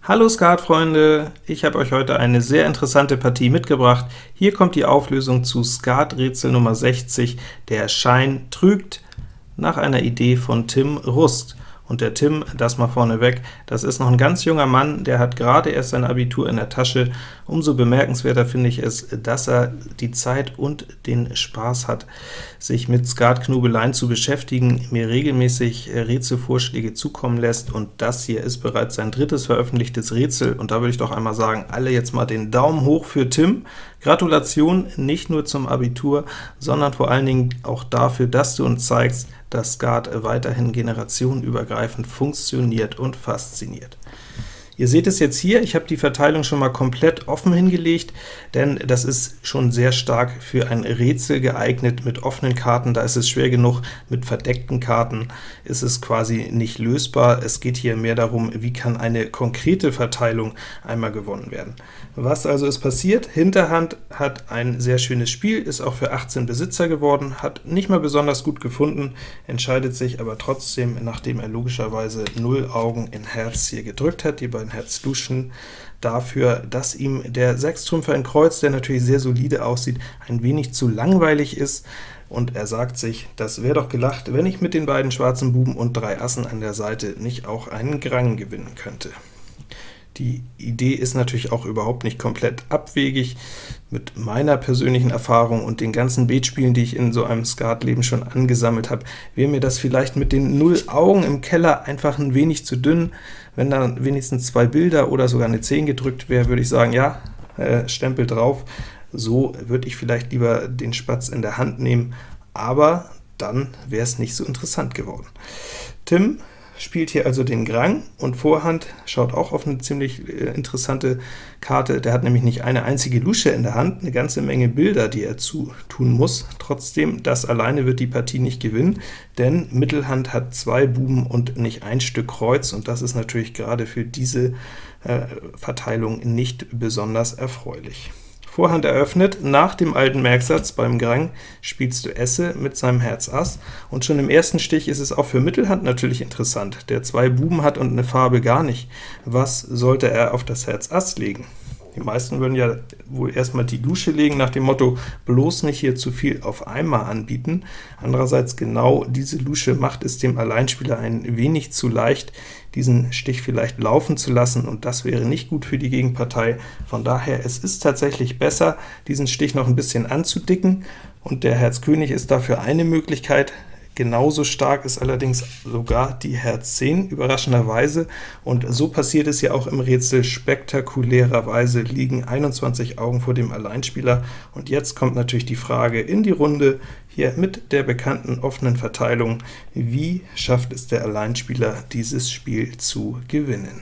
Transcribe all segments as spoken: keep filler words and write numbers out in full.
Hallo Skatfreunde, ich habe euch heute eine sehr interessante Partie mitgebracht. Hier kommt die Auflösung zu Skaträtsel Nummer sechzig, der Schein trügt, nach einer Idee von Tim Rust. Und der Tim, das mal vorneweg, das ist noch ein ganz junger Mann, der hat gerade erst sein Abitur in der Tasche. Umso bemerkenswerter finde ich es, dass er die Zeit und den Spaß hat, sich mit Skatknobeleien zu beschäftigen, mir regelmäßig Rätselvorschläge zukommen lässt, und das hier ist bereits sein drittes veröffentlichtes Rätsel, und da würde ich doch einmal sagen, alle jetzt mal den Daumen hoch für Tim. Gratulation, nicht nur zum Abitur, sondern vor allen Dingen auch dafür, dass du uns zeigst, dass Skat weiterhin generationenübergreifend funktioniert und fasziniert. Ihr seht es jetzt hier, ich habe die Verteilung schon mal komplett offen hingelegt, denn das ist schon sehr stark für ein Rätsel geeignet mit offenen Karten. Da ist es schwer genug, mit verdeckten Karten ist es quasi nicht lösbar. Es geht hier mehr darum, wie kann eine konkrete Verteilung einmal gewonnen werden. Was also ist passiert? Hinterhand hat ein sehr schönes Spiel, ist auch für achtzehn Besitzer geworden, hat nicht mal besonders gut gefunden, entscheidet sich aber trotzdem, nachdem er logischerweise null Augen in Herz hier gedrückt hat, die beiden Herz-Luschen, dafür, dass ihm der Sechstrümpfer in Kreuz, der natürlich sehr solide aussieht, ein wenig zu langweilig ist, und er sagt sich, das wäre doch gelacht, wenn ich mit den beiden schwarzen Buben und drei Assen an der Seite nicht auch einen Grang gewinnen könnte. Die Idee ist natürlich auch überhaupt nicht komplett abwegig. Mit meiner persönlichen Erfahrung und den ganzen Beatspielen, die ich in so einem Skatleben schon angesammelt habe, wäre mir das vielleicht mit den null Augen im Keller einfach ein wenig zu dünn. Wenn da wenigstens zwei Bilder oder sogar eine zehn gedrückt wäre, würde ich sagen, ja, äh, Stempel drauf. So würde ich vielleicht lieber den Spatz in der Hand nehmen, aber dann wäre es nicht so interessant geworden. Tim spielt hier also den Grang, und Vorhand schaut auch auf eine ziemlich äh, interessante Karte. Der hat nämlich nicht eine einzige Lusche in der Hand, eine ganze Menge Bilder, die er zutun muss. Trotzdem, das alleine wird die Partie nicht gewinnen, denn Mittelhand hat zwei Buben und nicht ein Stück Kreuz, und das ist natürlich gerade für diese äh, Verteilung nicht besonders erfreulich. Vorhand eröffnet, nach dem alten Merksatz beim Grang spielst du Esse mit seinem Herz Ass, und schon im ersten Stich ist es auch für Mittelhand natürlich interessant, der zwei Buben hat und eine Farbe gar nicht. Was sollte er auf das Herz Ass legen? Die meisten würden ja wohl erstmal die Lusche legen, nach dem Motto, bloß nicht hier zu viel auf einmal anbieten. Andererseits genau diese Lusche macht es dem Alleinspieler ein wenig zu leicht, diesen Stich vielleicht laufen zu lassen, und das wäre nicht gut für die Gegenpartei. Von daher, es ist tatsächlich besser, diesen Stich noch ein bisschen anzudicken, und der Herz König ist dafür eine Möglichkeit. Genauso stark ist allerdings sogar die Herz zehn, überraschenderweise, und so passiert es ja auch im Rätsel. Spektakulärerweise liegen einundzwanzig Augen vor dem Alleinspieler, und jetzt kommt natürlich die Frage in die Runde, hier mit der bekannten offenen Verteilung, wie schafft es der Alleinspieler, dieses Spiel zu gewinnen?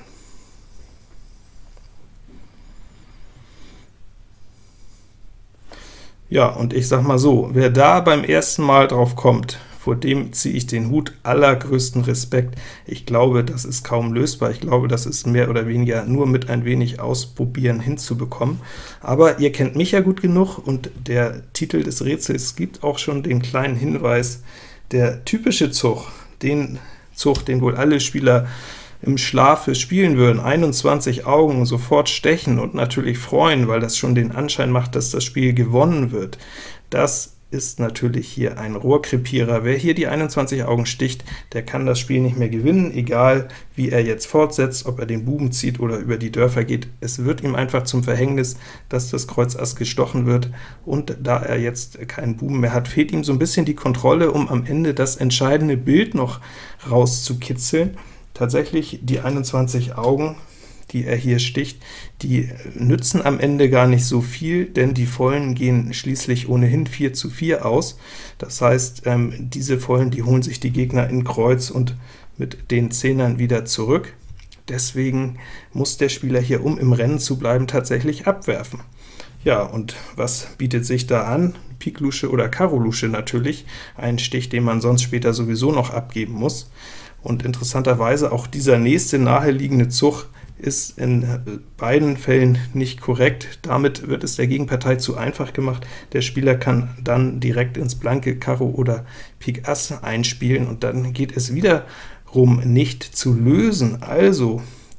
Ja, und ich sag mal so, wer da beim ersten Mal drauf kommt, vor dem ziehe ich den Hut, allergrößten Respekt. Ich glaube, das ist kaum lösbar. Ich glaube, das ist mehr oder weniger nur mit ein wenig Ausprobieren hinzubekommen. Aber ihr kennt mich ja gut genug, und der Titel des Rätsels gibt auch schon den kleinen Hinweis, der typische Zug, den Zug, den wohl alle Spieler im Schlafe spielen würden, einundzwanzig Augen, sofort stechen und natürlich freuen, weil das schon den Anschein macht, dass das Spiel gewonnen wird. Das ist natürlich hier ein Rohrkrepierer. Wer hier die einundzwanzig Augen sticht, der kann das Spiel nicht mehr gewinnen, egal wie er jetzt fortsetzt, ob er den Buben zieht oder über die Dörfer geht. Es wird ihm einfach zum Verhängnis, dass das Kreuz Ass gestochen wird, und da er jetzt keinen Buben mehr hat, fehlt ihm so ein bisschen die Kontrolle, um am Ende das entscheidende Bild noch rauszukitzeln. Tatsächlich, die einundzwanzig Augen, die er hier sticht, die nützen am Ende gar nicht so viel, denn die Vollen gehen schließlich ohnehin vier zu vier aus. Das heißt, ähm, diese Vollen, die holen sich die Gegner in Kreuz und mit den Zehnern wieder zurück. Deswegen muss der Spieler hier, um im Rennen zu bleiben, tatsächlich abwerfen. Ja, und was bietet sich da an? Pik Lusche oder Karo Lusche natürlich, ein Stich, den man sonst später sowieso noch abgeben muss. Und interessanterweise auch dieser nächste naheliegende Zug ist in beiden Fällen nicht korrekt. Damit wird es der Gegenpartei zu einfach gemacht. Der Spieler kann dann direkt ins blanke Karo oder Pik Ass einspielen, und dann geht es wiederum nicht zu lösen. Also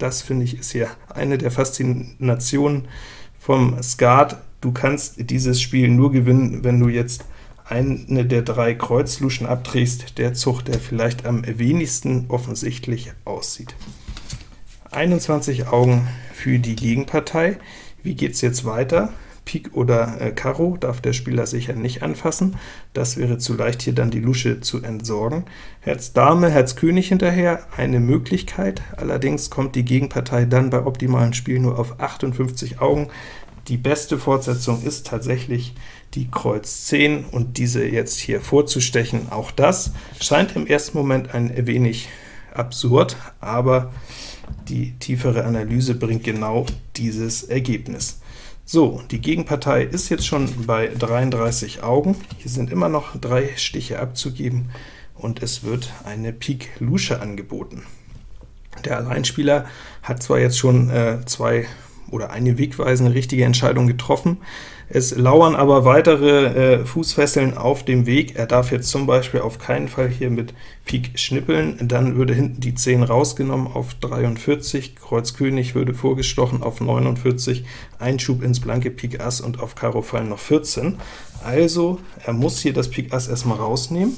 Das, finde ich, ist hier eine der Faszinationen vom Skat. Du kannst dieses Spiel nur gewinnen, wenn du jetzt eine der drei Kreuzluschen abträgst, der Zug, der vielleicht am wenigsten offensichtlich aussieht. einundzwanzig Augen für die Gegenpartei. Wie geht es jetzt weiter? Pik oder äh, Karo darf der Spieler sicher nicht anfassen, das wäre zu leicht, hier dann die Lusche zu entsorgen. Herz Dame, Herz König hinterher, eine Möglichkeit, allerdings kommt die Gegenpartei dann bei optimalem Spiel nur auf achtundfünfzig Augen. Die beste Fortsetzung ist tatsächlich die Kreuz zehn, und diese jetzt hier vorzustechen. Auch das scheint im ersten Moment ein wenig absurd, aber die tiefere Analyse bringt genau dieses Ergebnis. So, die Gegenpartei ist jetzt schon bei dreiunddreißig Augen. Hier sind immer noch drei Stiche abzugeben, und es wird eine Pik Lusche angeboten. Der Alleinspieler hat zwar jetzt schon äh, zwei oder eine wegweisende richtige Entscheidung getroffen, es lauern aber weitere äh, Fußfesseln auf dem Weg. Er darf jetzt zum Beispiel auf keinen Fall hier mit Pik schnippeln, dann würde hinten die zehn rausgenommen auf dreiundvierzig, Kreuz König würde vorgestochen auf neunundvierzig, Einschub ins blanke Pik Ass und auf Karo fallen noch vierzehn. Also er muss hier das Pik Ass erstmal rausnehmen.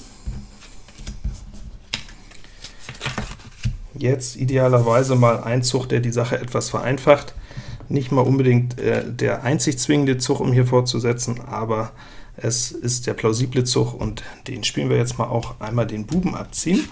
Jetzt idealerweise mal ein Zug, der die Sache etwas vereinfacht. Nicht mal unbedingt äh, der einzig zwingende Zug, um hier fortzusetzen, aber es ist der plausible Zug, und den spielen wir jetzt mal auch. Einmal den Buben abziehen.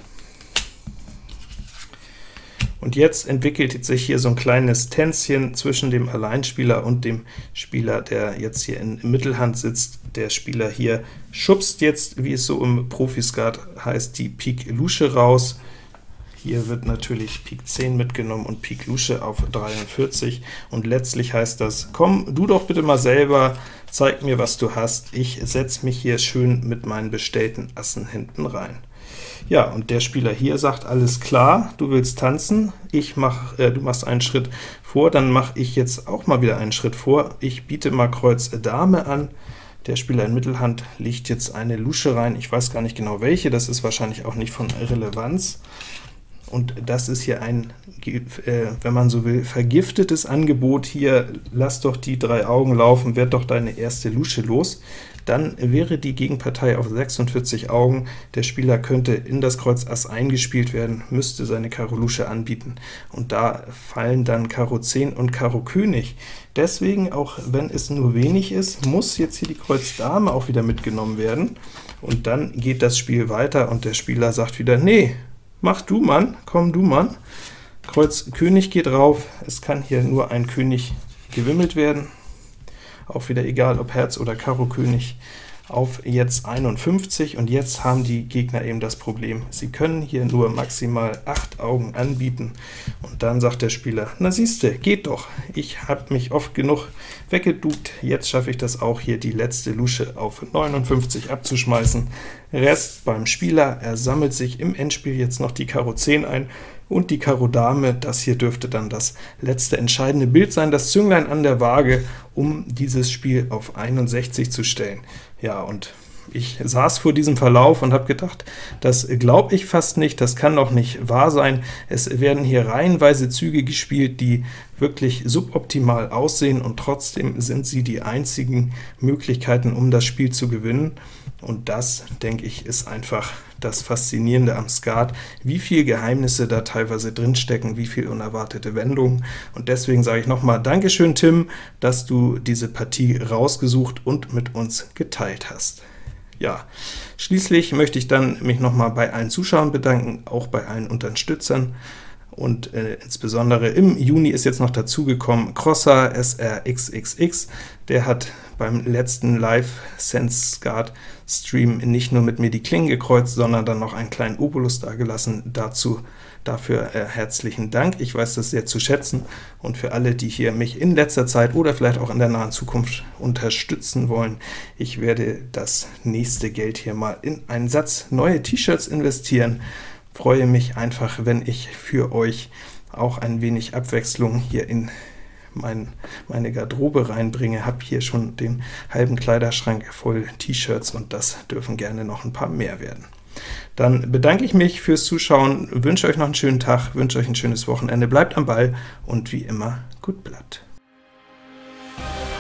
Und jetzt entwickelt sich hier so ein kleines Tänzchen zwischen dem Alleinspieler und dem Spieler, der jetzt hier in Mittelhand sitzt. Der Spieler hier schubst jetzt, wie es so im Profiskat heißt, die Pik Lusche raus. Hier wird natürlich Pik zehn mitgenommen und Pik Lusche auf dreiundvierzig, und letztlich heißt das, komm du doch bitte mal selber, zeig mir, was du hast, ich setze mich hier schön mit meinen bestellten Assen hinten rein. Ja, und der Spieler hier sagt, alles klar, du willst tanzen, ich mach, äh, du machst einen Schritt vor, dann mache ich jetzt auch mal wieder einen Schritt vor, ich biete mal Kreuz Dame an. Der Spieler in Mittelhand legt jetzt eine Lusche rein, ich weiß gar nicht genau welche, das ist wahrscheinlich auch nicht von Relevanz. Und das ist hier ein, äh, wenn man so will, vergiftetes Angebot. Hier, lass doch die drei Augen laufen, werd doch deine erste Lusche los. Dann wäre die Gegenpartei auf sechsundvierzig Augen. Der Spieler könnte in das Kreuz Ass eingespielt werden, müsste seine Karo Lusche anbieten, und da fallen dann Karo zehn und Karo König. Deswegen, auch wenn es nur wenig ist, muss jetzt hier die Kreuz Dame auch wieder mitgenommen werden, und dann geht das Spiel weiter, und der Spieler sagt wieder, nee, mach du, Mann, komm du, Mann. Kreuz König geht rauf, es kann hier nur ein König gewimmelt werden. Auch wieder egal, ob Herz oder Karo König, auf jetzt einundfünfzig, und jetzt haben die Gegner eben das Problem, sie können hier nur maximal acht Augen anbieten, und dann sagt der Spieler, na siehste, geht doch, ich habe mich oft genug weggeduckt, jetzt schaffe ich das auch, hier die letzte Lusche auf neunundfünfzig abzuschmeißen. Rest beim Spieler, er sammelt sich im Endspiel jetzt noch die Karo zehn ein und die Karo Dame. Das hier dürfte dann das letzte entscheidende Bild sein, das Zünglein an der Waage, um dieses Spiel auf einundsechzig zu stellen. Ja, und ich saß vor diesem Verlauf und habe gedacht, das glaube ich fast nicht, das kann doch nicht wahr sein. Es werden hier reihenweise Züge gespielt, die wirklich suboptimal aussehen, und trotzdem sind sie die einzigen Möglichkeiten, um das Spiel zu gewinnen. Und das, denke ich, ist einfach das Faszinierende am Skat, wie viel Geheimnisse da teilweise drinstecken, wie viel unerwartete Wendungen. Und deswegen sage ich nochmal Dankeschön, Tim, dass du diese Partie rausgesucht und mit uns geteilt hast. Ja, schließlich möchte ich dann mich nochmal bei allen Zuschauern bedanken, auch bei allen Unterstützern. Und äh, insbesondere im Juni ist jetzt noch dazugekommen Crosser S R X X X, der hat beim letzten Live-Sense-Skat-Stream nicht nur mit mir die Klingen gekreuzt, sondern dann noch einen kleinen Obolus dagelassen. Dazu dafür äh, herzlichen Dank, ich weiß das sehr zu schätzen, und für alle, die hier mich in letzter Zeit oder vielleicht auch in der nahen Zukunft unterstützen wollen, ich werde das nächste Geld hier mal in einen Satz neue T-Shirts investieren. Freue mich einfach, wenn ich für euch auch ein wenig Abwechslung hier in mein, meine Garderobe reinbringe. Habe hier schon den halben Kleiderschrank voll T-Shirts, und das dürfen gerne noch ein paar mehr werden. Dann bedanke ich mich fürs Zuschauen, wünsche euch noch einen schönen Tag, wünsche euch ein schönes Wochenende, bleibt am Ball und wie immer, gut Blatt.